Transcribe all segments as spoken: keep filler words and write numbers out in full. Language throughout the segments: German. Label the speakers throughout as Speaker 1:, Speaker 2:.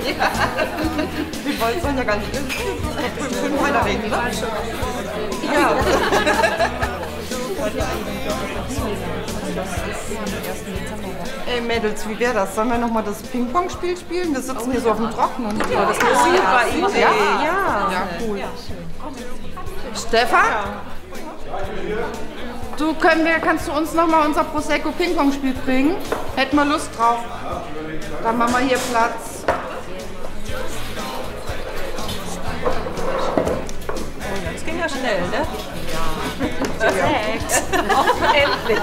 Speaker 1: Wir wollen es ja gar nicht fünf weiterreden, ne? Ja. Ey Mädels, wie wäre das? Sollen wir nochmal das Ping-Pong-Spiel spielen? Wir sitzen hier so auf dem Trockenen.
Speaker 2: Ja, das ist eine super Idee.
Speaker 1: Ja, ja, ja, cool. Stefan? Du, können wir, kannst du uns nochmal unser Prosecco Ping-Pong-Spiel bringen? Hätten wir Lust drauf. Dann machen wir hier Platz.
Speaker 2: Das ging ja schnell, ne? Ja. Perfekt. Endlich.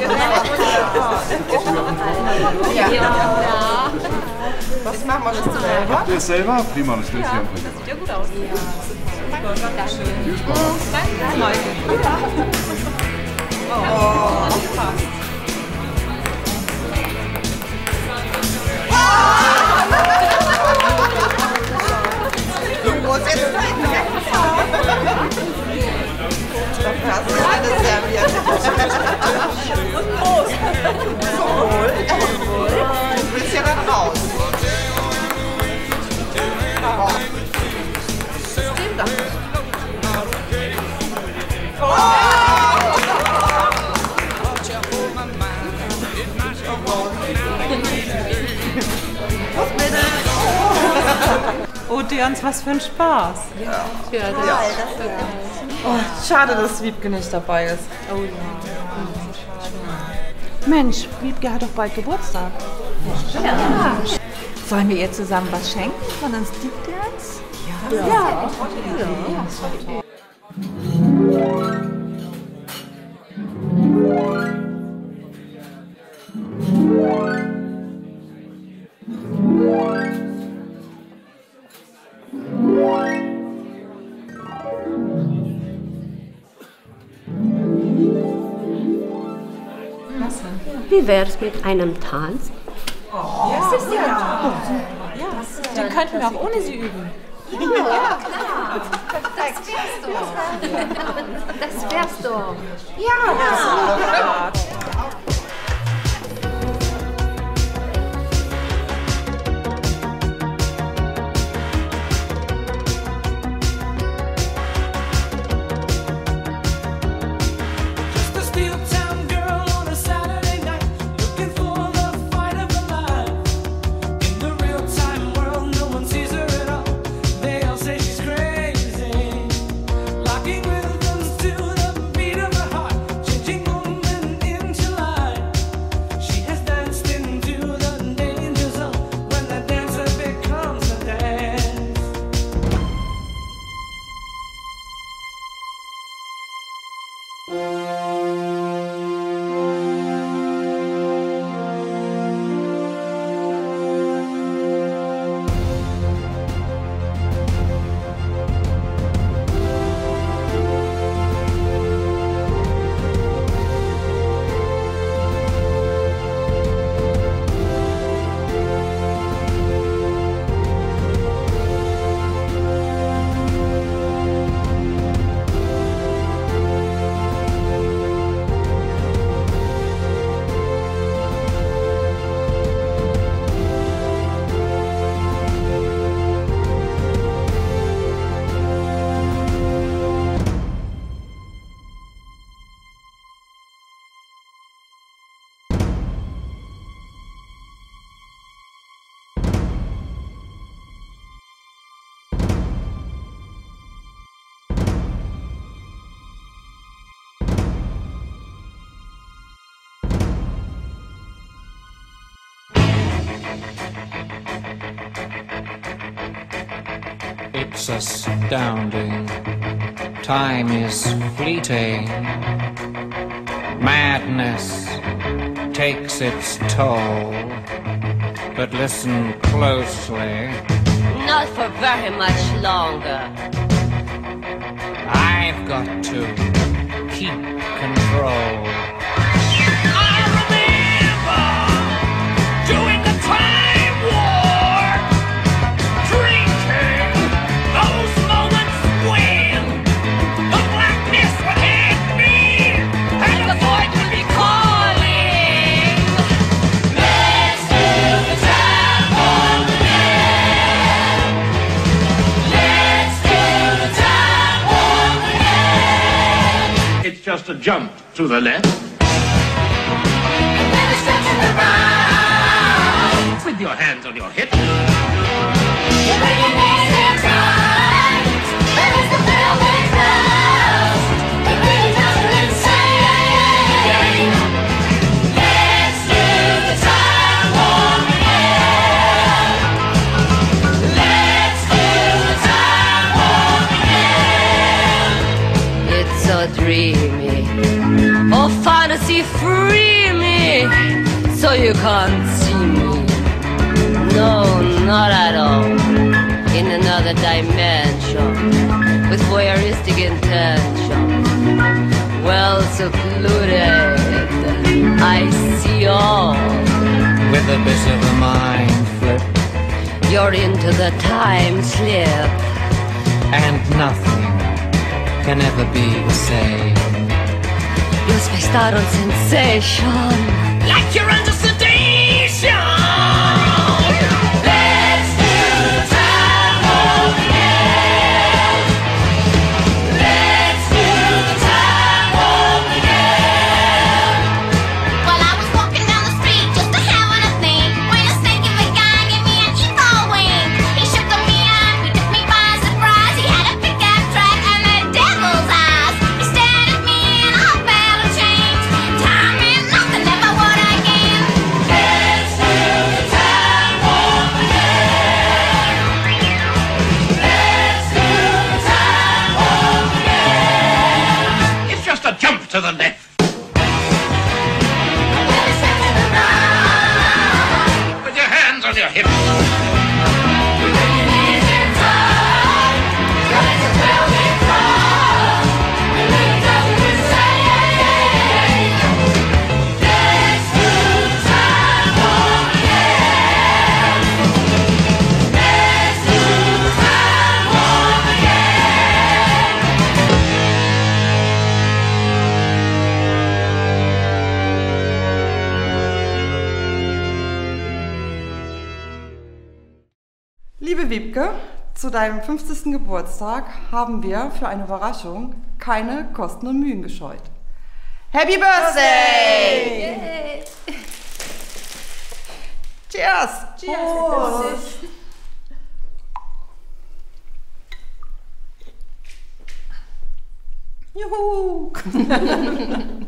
Speaker 1: Ja. Ja. Was machen wir das selber?
Speaker 3: Macht ihr es selber? Prima, das stellt sich einfach hier.
Speaker 2: Sieht ja gut aus. Dankeschön.
Speaker 3: Viel Spaß.
Speaker 2: Danke. Oh, passt.
Speaker 1: Du musst jetzt dafür hast du eine serviert.
Speaker 2: Und Prost.
Speaker 1: Wohl. Du bist ja dann raus. Oh. Stimmt doch nicht. Oh. Was bitte?
Speaker 2: Oh, Dians, was für ein Spaß.
Speaker 1: Ja. Ja. Ja. Oh, schade, dass Wiebke nicht dabei ist.
Speaker 2: Oh ja.
Speaker 4: Mensch, Wiebke hat doch bald Geburtstag.
Speaker 2: Ja. Ja.
Speaker 4: Sollen wir ihr zusammen was schenken von uns Diebdans?
Speaker 2: Ja. Ja. Ja. Ja.
Speaker 5: Wie wär's mit einem Tanz?
Speaker 2: Oh, ja. Das ist ja. Ja. Den könnten wir auch ohne sie üben.
Speaker 5: Ja, ja klar. Das wär's doch. Das wär's doch.
Speaker 1: Ja, ja.
Speaker 6: It's astounding. Time is fleeting. Madness takes its toll. But listen closely.
Speaker 5: Not for very much longer.
Speaker 6: I've got to keep control.
Speaker 7: Let's do the time bomb again. jump to the left. With your hands on your hips.
Speaker 8: Dreamy, oh fantasy, free me, so you can't see me. No, not at all. In another dimension, with voyeuristic intention, well secluded, I see all.
Speaker 6: With a bit of a mind flip,
Speaker 8: you're into the time slip,
Speaker 6: and nothing can ever be the same.
Speaker 8: You're spaced out on sensation,
Speaker 6: like you're under sedation.
Speaker 8: Let's do the time warp again. Let's do the time warp again.
Speaker 9: Well, I was walking down the street just a having a think, when a stinky big guy gave me an evil wink. He shook on me up, he took me by surprise. He had a pickup truck and a devil's eyes. He stared at me and I felt a change. Time and nothing ever would again.
Speaker 8: Let's do the time warp again. Let's do the time warp again.
Speaker 7: It's just a jump to the left. With your hands on your hips.
Speaker 1: Liebe Wiebke, zu deinem fünfzigsten Geburtstag haben wir für eine Überraschung keine Kosten und Mühen gescheut. Happy Birthday!
Speaker 5: Yay.
Speaker 1: Cheers!
Speaker 5: Cheers!
Speaker 1: Juhu!